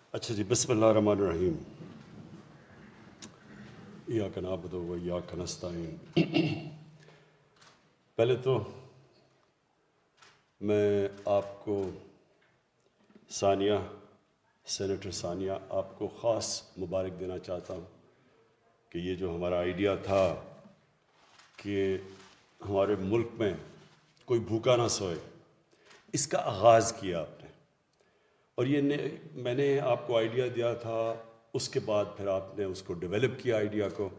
اچھا جی، بسم اللہ الرحمن الرحیم۔ ایاک نعبد و ایاک نستعین۔ پہلے تو میں آپ کو سینیٹر ثانیہ آپ کو خاص مبارک دینا چاہتا ہوں کہ یہ جو ہمارا آئیڈیا تھا کہ ہمارے ملک میں کوئی بھوکا نہ سوئے، اس کا آغاز کیا آپ نے، اور یہ میں نے آپ کو آئیڈیا دیا تھا، اس کے بعد پھر آپ نے اس کو ڈیولپ کیا آئیڈیا کو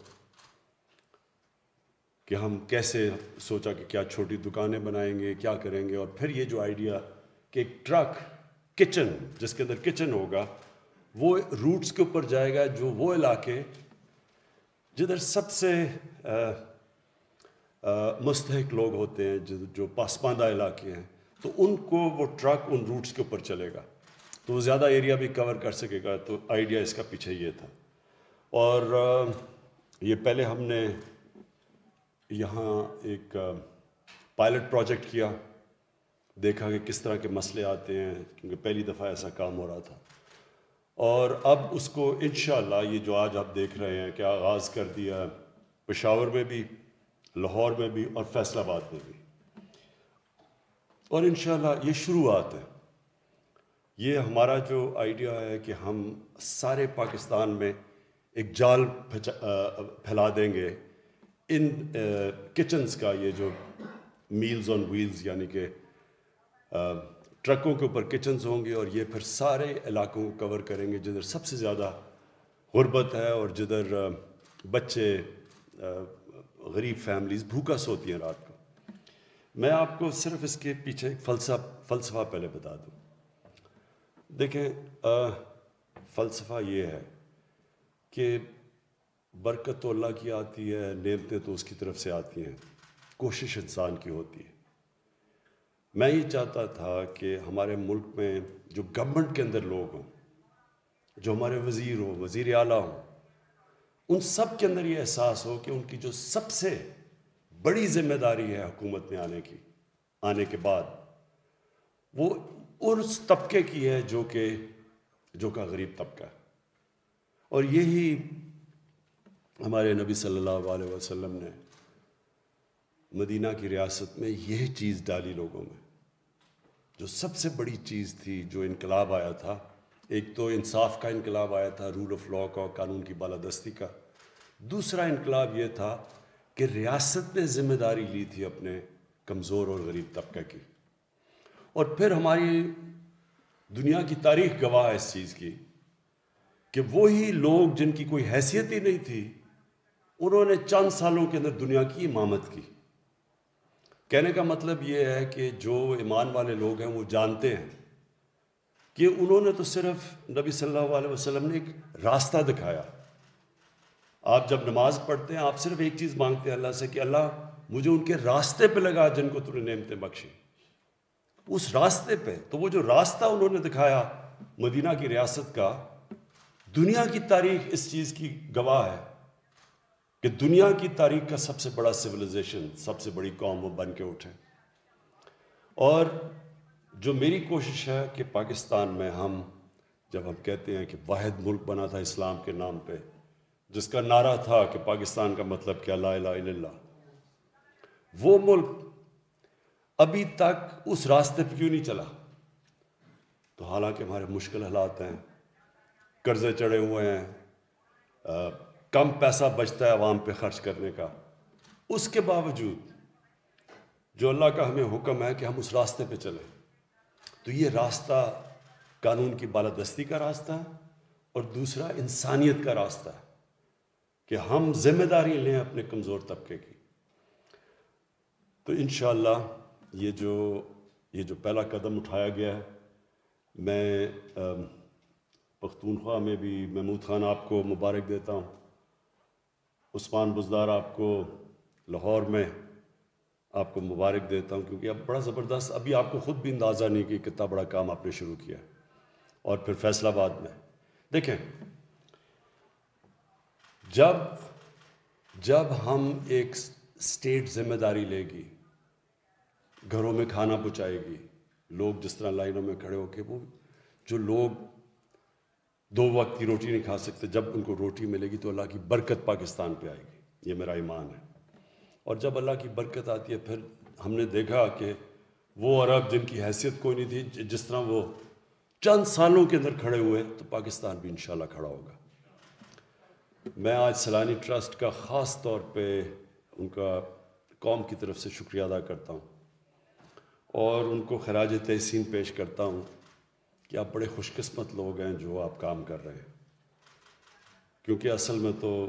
کہ ہم کیسے سوچا کہ کیا چھوٹی دکانیں بنائیں گے، کیا کریں گے، اور پھر یہ جو آئیڈیا کہ ایک ٹرک کچن جس کے اندر کچن ہوگا وہ روٹس کے اوپر جائے گا، جو وہ علاقے جدھر سب سے مستحق لوگ ہوتے ہیں، جو پسماندہ علاقے ہیں، تو ان کو وہ ٹرک ان روٹس کے اوپر چلے گا تو وہ زیادہ ایریا بھی کور کر سکے گا۔ تو آئیڈیا اس کا پیچھے یہ تھا، اور یہ پہلے ہم نے یہاں ایک پائلٹ پروجیکٹ کیا، دیکھا کہ کس طرح کے مسئلے آتے ہیں، کیونکہ پہلی دفعہ ایسا کام ہو رہا تھا، اور اب اس کو انشاءاللہ یہ جو آج آپ دیکھ رہے ہیں کہ آغاز کر دیا پشاور میں بھی، لاہور میں بھی، اور فیصل آباد میں بھی، اور انشاءاللہ یہ شروعات ہے۔ یہ ہمارا جو آئیڈیا ہے کہ ہم سارے پاکستان میں ایک جال پھیلا دیں گے ان کچنز کا، یہ جو میلز آن ویلز یعنی کہ ٹرکوں کے اوپر کچنز ہوں گے، اور یہ پھر سارے علاقوں کو کور کریں گے جدھر سب سے زیادہ غربت ہے اور جدھر بچے، غریب فیملیز بھوکا سوتی ہیں رات کو۔ میں آپ کو صرف اس کے پیچھے ایک فلسفہ پہلے بتا دوں۔ دیکھیں، فلسفہ یہ ہے کہ برکت تو اللہ کی آتی ہے، نعمتیں تو اس کی طرف سے آتی ہیں، کوشش انسان کی ہوتی ہے۔ میں یہ چاہتا تھا کہ ہمارے ملک میں جو گورنمنٹ کے اندر لوگ ہوں، جو ہمارے وزیر ہوں، وزیر اعلیٰ ہوں، ان سب کے اندر یہ احساس ہو کہ ان کی جو سب سے بڑی ذمہ داری ہے حکومت میں آنے کے بعد، وہ اس طبقے کی ہے جو کہ غریب طبقہ ہے۔ اور یہی ہمارے نبی صلی اللہ علیہ وسلم نے مدینہ کی ریاست میں یہ چیز ڈالی لوگوں میں، جو سب سے بڑی چیز تھی، جو انقلاب آیا تھا۔ ایک تو انصاف کا انقلاب آیا تھا، رول آف لاء کا، قانون کی بالادستی کا۔ دوسرا انقلاب یہ تھا کہ ریاست نے ذمہ داری لی تھی اپنے کمزور اور غریب طبقے کی، اور پھر ہماری دنیا کی تاریخ گواہ ہے اس چیز کی کہ وہی لوگ جن کی کوئی حیثیت ہی نہیں تھی، انہوں نے چند سالوں کے اندر دنیا کی امامت کی۔ کہنے کا مطلب یہ ہے کہ جو ایمان والے لوگ ہیں وہ جانتے ہیں کہ انہوں نے تو صرف نبی صلی اللہ علیہ وسلم نے ایک راستہ دکھایا۔ آپ جب نماز پڑھتے ہیں، آپ صرف ایک چیز مانگتے ہیں اللہ سے کہ اللہ مجھے ان کے راستے پہ لگا جن کو تو نے نعمتیں بخشی، اس راستے پہ۔ تو وہ جو راستہ انہوں نے دکھایا مدینہ کی ریاست کا، دنیا کی تاریخ اس چیز کی گواہ ہے کہ دنیا کی تاریخ کا سب سے بڑا سویلائزیشن، سب سے بڑی قوم وہ بن کے اٹھے۔ اور جو میری کوشش ہے کہ پاکستان میں جب ہم کہتے ہیں کہ واحد ملک بنا تھا اسلام کے نام پہ، جس کا نعرہ تھا کہ پاکستان کا مطلب کیا، لا الہ الا اللہ، وہ ملک ابھی تک اس راستے پہ کیوں نہیں چلا؟ تو حالانکہ ہمارے مشکل حالات ہیں، قرضے چڑھے ہوئے ہیں، کم پیسہ بچتا ہے عوام پہ خرچ کرنے کا، اس کے باوجود جو اللہ کا ہمیں حکم ہے کہ ہم اس راستے پہ چلیں، تو یہ راستہ قانون کی بالادستی کا راستہ ہے، اور دوسرا انسانیت کا راستہ ہے کہ ہم ذمہ داری لیں اپنے کمزور طبقے کی۔ تو انشاءاللہ یہ جو پہلا قدم اٹھایا گیا ہے، میں پختونخوا میں بھی محمود خان آپ کو مبارک دیتا ہوں، عثمان بزدار آپ کو لاہور میں آپ کو مبارک دیتا ہوں، کیونکہ اب بڑا زبردست، ابھی آپ کو خود بھی اندازہ نہیں کہ کتنا بڑا کام آپ نے شروع کیا۔ اور پھر فیصل آباد میں دیکھیں، جب ہم ایک اسٹیٹ ذمہ داری لے گی، گھروں میں کھانا پہنچائے گی، لوگ جس طرح لائنوں میں کھڑے ہو کے، وہ جو لوگ دو وقت کی روٹی نہیں کھا سکتے. جب ان کو روٹی ملے گی تو اللہ کی برکت پاکستان پہ آئے گی. یہ میرا ایمان ہے. اور جب اللہ کی برکت آتی ہے پھر ہم نے دیکھا کہ وہ عرب جن کی حیثیت کوئی نہیں تھی, جس طرح وہ چند سالوں کے اندر کھڑے ہوئے, تو پاکستان بھی انشاءاللہ کھڑا ہوگا. میں آج سیلانی ٹرسٹ کا خاص طور پہ ان کا قوم کی طرف سے شکریہ ادا کرتا ہوں اور ان کو خراج تحسین پیش کرتا ہوں کہ آپ بڑے خوش قسمت لوگ ہیں جو آپ کام کر رہے ہیں. کیونکہ اصل میں تو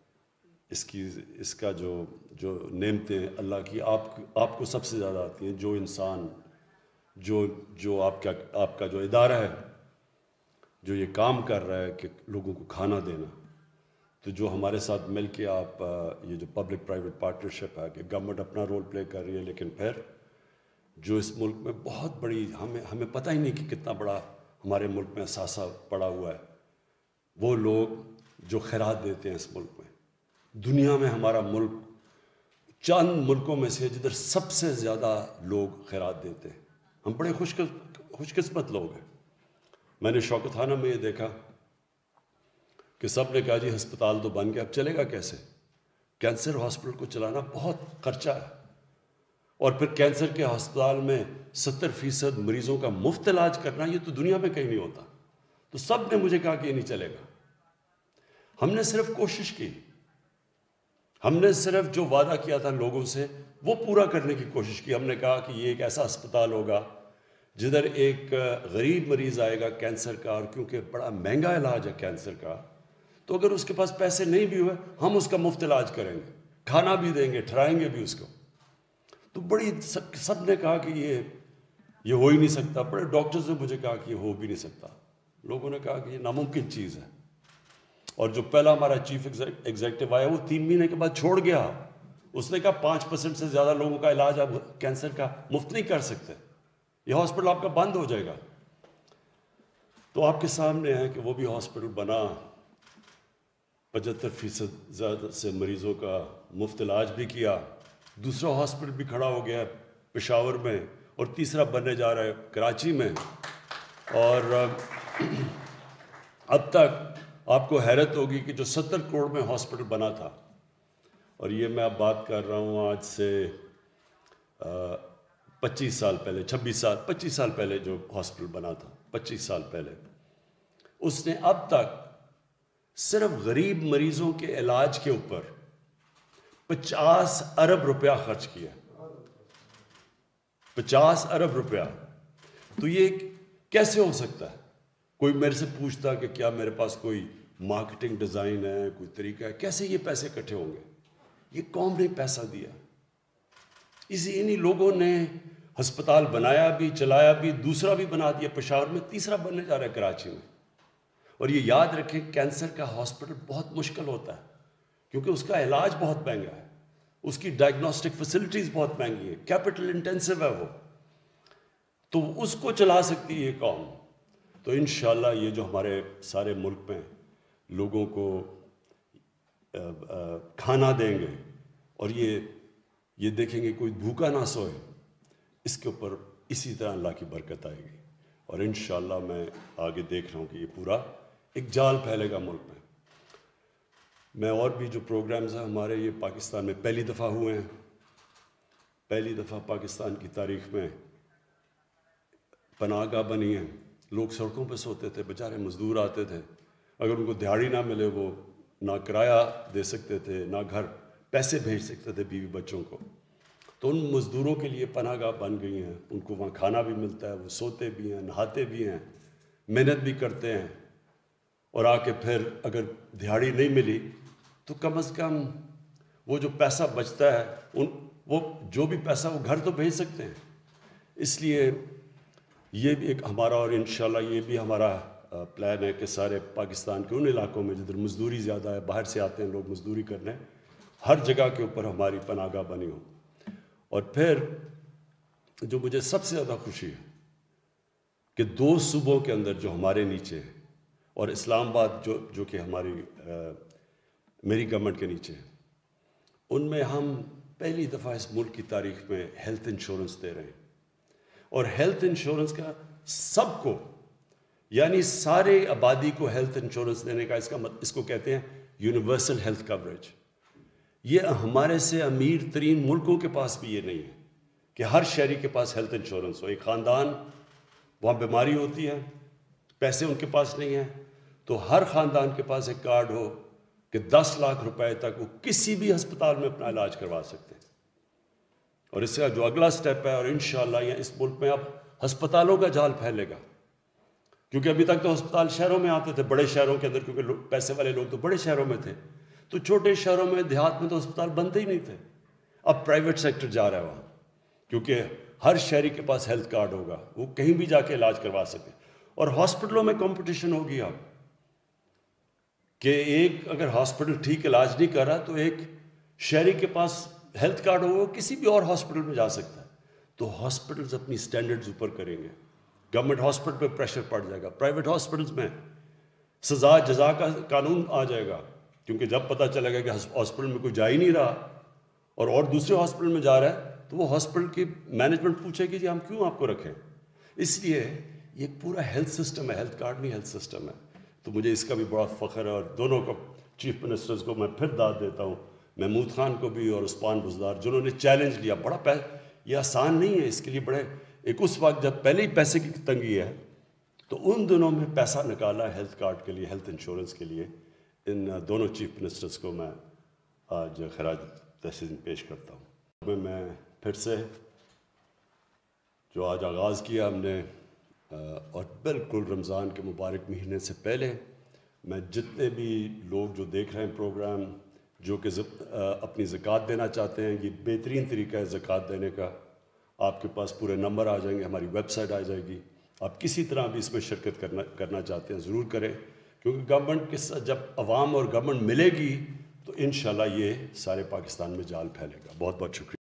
اس کا جو نعمتیں اللہ کی آپ کو سب سے زیادہ آتی ہیں. جو انسان جو آپ کا جو ادارہ ہے جو یہ کام کر رہا ہے کہ لوگوں کو کھانا دینا, تو جو ہمارے ساتھ مل کے آپ یہ جو پبلک پرائیویٹ پارٹنرشپ ہے کہ گورنمنٹ اپنا رول پلے کر رہی ہے, لیکن پھر جو اس ملک میں بہت بڑی ہمیں پتہ ہی نہیں کہ کتنا بڑا ہمارے ملک میں اثاثہ پڑا ہوا ہے, وہ لوگ جو خیرات دیتے ہیں اس ملک میں. دنیا میں ہمارا ملک چند ملکوں میں سے جدھر سب سے زیادہ لوگ خیرات دیتے ہیں. ہم بڑے خوش قسمت لوگ ہیں. میں نے شوکت خانہ میں یہ دیکھا کہ سب نے کہا جی ہسپتال تو بن گیا, اب چلے گا کیسے؟ کینسر ہاسپٹل کو چلانا بہت خرچہ ہے, اور پھر کینسر کے ہسپتال میں 70% مریضوں کا مفت علاج کرنا, یہ تو دنیا میں کہیں نہیں ہوتا. تو سب نے مجھے کہا کہ یہ نہیں چلے گا. ہم نے صرف کوشش کی, ہم نے صرف جو وعدہ کیا تھا لوگوں سے وہ پورا کرنے کی کوشش کی. ہم نے کہا کہ یہ ایک ایسا ہسپتال ہوگا جدھر ایک غریب مریض آئے گا کینسر کا, اور کیونکہ بڑا مہنگا علاج ہے کینسر کا, تو اگر اس کے پاس پیسے نہیں بھی ہوئے ہم اس کا مفت علاج کریں گے, کھانا بھی دیں گے, ٹھہرائیں گے بھی اس کو. تو سب نے کہا کہ یہ ہو ہی نہیں سکتا. بڑے ڈاکٹرز نے مجھے کہا کہ یہ ہو بھی نہیں سکتا. لوگوں نے کہا کہ یہ ناممکن چیز ہے. اور جو پہلا ہمارا چیف ایگزیکٹو آیا وہ 3 مہینے کے بعد چھوڑ گیا. اس نے کہا 5% سے زیادہ لوگوں کا علاج آپ کینسر کا مفت نہیں کر سکتے, یہ ہاسپٹل آپ کا بند ہو جائے گا. تو آپ کے سامنے ہے کہ وہ بھی ہاسپٹل بنا, 75% زیادہ سے مریضوں کا مفت علاج بھی کیا. دوسرا ہاسپٹل بھی کھڑا ہو گیا پشاور میں, اور تیسرا بننے جا رہا ہے کراچی میں. اور اب تک آپ کو حیرت ہوگی کہ جو 70 کروڑ میں ہاسپٹل بنا تھا, اور یہ میں اب بات کر رہا ہوں آج سے 25 سال پہلے, 25 سال پہلے جو ہاسپٹل بنا تھا, 25 سال پہلے, اس نے اب تک صرف غریب مریضوں کے علاج کے اوپر 50 ارب روپیہ خرچ کیا. 50 ارب روپیہ. تو یہ کیسے ہو سکتا ہے؟ کوئی میرے سے پوچھتا کہ کیا میرے پاس کوئی مارکیٹنگ ڈیزائن ہے, کوئی طریقہ ہے, کیسے یہ پیسے اکٹھے ہوں گے؟ یہ قوم نے پیسہ دیا. انہی لوگوں نے ہسپتال بنایا بھی, چلایا بھی, دوسرا بھی بنا دیا پشاور میں, تیسرا بننے جا رہا ہے کراچی میں. اور یہ یاد رکھیں کینسر کا ہاسپٹل بہت مشکل ہوتا ہے کیونکہ اس کا علاج بہت مہنگا ہے, اس کی ڈائگنوسٹک فیسلٹیز بہت مہنگی ہے, کیپٹل انٹینسو ہے وہ, تو اس کو چلا سکتی ہے یہ قوم. تو انشاءاللہ یہ جو ہمارے سارے ملک میں لوگوں کو کھانا دیں گے اور یہ دیکھیں گے کوئی بھوکا نہ سوئے, اس کے اوپر اسی طرح اللہ کی برکت آئے گی. اور انشاءاللہ میں آگے دیکھ رہا ہوں کہ یہ پورا ایک جال پھیلے گا ملک میں. میں اور بھی جو پروگرامز ہیں ہمارے, یہ پاکستان میں پہلی دفعہ ہوئے ہیں. پہلی دفعہ پاکستان کی تاریخ میں پناہ گاہ بنی ہیں. لوگ سڑکوں پہ سوتے تھے, بیچارے مزدور آتے تھے, اگر ان کو دیہڑی نہ ملے وہ نہ کرایہ دے سکتے تھے, نہ گھر پیسے بھیج سکتے تھے بیوی بچوں کو. تو ان مزدوروں کے لیے پناہ گاہ بن گئی ہیں. ان کو وہاں کھانا بھی ملتا ہے, وہ سوتے بھی ہیں, نہاتے بھی ہیں, محنت بھی کرتے ہیں, اور آ کے پھر اگر دیہڑی نہیں ملی تو کم از کم وہ جو پیسہ بچتا ہے وہ جو بھی پیسہ وہ گھر تو بھیج سکتے ہیں. اس لیے یہ بھی ایک ہمارا, اور انشاءاللہ یہ بھی ہمارا پلان ہے کہ سارے پاکستان کے ان علاقوں میں جدھر مزدوری زیادہ ہے, باہر سے آتے ہیں لوگ مزدوری کرنے, ہر جگہ کے اوپر ہماری پناہ گاہ بنی ہو. اور پھر جو مجھے سب سے زیادہ خوشی ہے کہ 2 صوبوں کے اندر جو ہمارے نیچے ہیں, اور اسلام آباد جو کہ ہماری میری گورنمنٹ کے نیچے ہے, ان میں ہم پہلی دفعہ اس ملک کی تاریخ میں ہیلتھ انشورنس دے رہے ہیں. اور ہیلتھ انشورنس کا سب کو یعنی سارے آبادی کو ہیلتھ انشورنس دینے کا اس کو کہتے ہیں یونیورسل ہیلتھ کوریج۔ یہ ہمارے سے امیر ترین ملکوں کے پاس بھی یہ نہیں ہے کہ ہر شہری کے پاس ہیلتھ انشورنس ہو۔ ایک خاندان وہاں بیماری ہوتی ہے، پیسے ان کے پاس نہیں ہیں، تو ہر خاندان کے پاس ایک کارڈ ہو کہ 10 لاکھ روپے تک وہ کسی بھی ہسپتال میں اپنا علاج کروا سکتے ہیں۔ اور اس کا جو اگلا سٹیپ ہے، اور انشاءاللہ یہ اس ملک میں اب ہسپتالوں کا جال پھیلے گا، کیونکہ ابھی تک تو ہسپتال شہروں میں آتے تھے، بڑے شہروں کے اندر، کیونکہ پیسے والے لوگ تو بڑے شہروں میں تھے، تو چھوٹے شہروں میں دیہات میں تو ہسپتال بنتے ہی نہیں تھے۔ اب پرائیویٹ سیکٹر جا رہا ہے وہاں، کیونکہ ہر شہری کے پاس ہیلتھ کارڈ ہوگا، وہ کہیں بھی جا کے علاج کروا سکے۔ اور ہاسپٹلوں میں کمپٹیشن ہوگی اب کہ ایک اگر ہاسپٹل ٹھیک علاج نہیں کر رہا تو ایک شہری کے پاس ہیلتھ کارڈ ہوگا، کسی بھی اور ہاسپٹل میں جا سکتا ہے۔ تو ہاسپٹلز اپنی سٹینڈرڈز اوپر کریں گے، گورنمنٹ ہاسپٹل پہ پریشر پڑ جائے گا، پرائیویٹ ہاسپٹلز میں سزا جزا کا قانون آ جائے گا، کیونکہ جب پتہ چلے گا کہ ہاسپٹل میں کوئی جا ہی نہیں رہا اور دوسرے ہاسپٹل میں جا رہا ہے، تو وہ ہاسپٹل کی مینجمنٹ پوچھے گی جی ہم کیوں آپ کو رکھیں۔ اس لیے یہ پورا ہیلتھ سسٹم ہے، ہیلتھ کارڈ نہیں، ہیلتھ سسٹم ہے۔ تو مجھے اس کا بھی بڑا فخر ہے، اور دونوں کو چیف منسٹرز کو میں پھر داد دیتا ہوں، محمود خان کو بھی اور عثمان بزدار، جنہوں نے چیلنج لیا۔ بڑا یہ آسان نہیں ہے، اس کے لیے بڑے ایک اس وقت جب پہلے ہی پیسے کی تنگی ہے، تو ان دنوں میں پیسہ نکالا ہیلتھ کارڈ کے لیے، ہیلتھ انشورنس کے لیے۔ ان دونوں چیف منسٹرز کو میں آج خراج تحسین پیش کرتا ہوں۔ میں پھر سے جو آج آغاز کیا ہم نے، اور بالکل رمضان کے مبارک مہینے سے پہلے، میں جتنے بھی لوگ جو دیکھ رہے ہیں پروگرام، جو کہ اپنی زکوٰۃ دینا چاہتے ہیں، یہ بہترین طریقہ ہے زکوٰۃ دینے کا۔ آپ کے پاس پورے نمبر آ جائیں گے، ہماری ویب سائٹ آ جائے گی۔ آپ کسی طرح بھی اس میں شرکت کرنا چاہتے ہیں ضرور کریں، کیونکہ گورنمنٹ کے ساتھ جب عوام اور گورنمنٹ ملے گی تو انشاءاللہ یہ سارے پاکستان میں جال پھیلے گا۔ بہت بہت شکریہ۔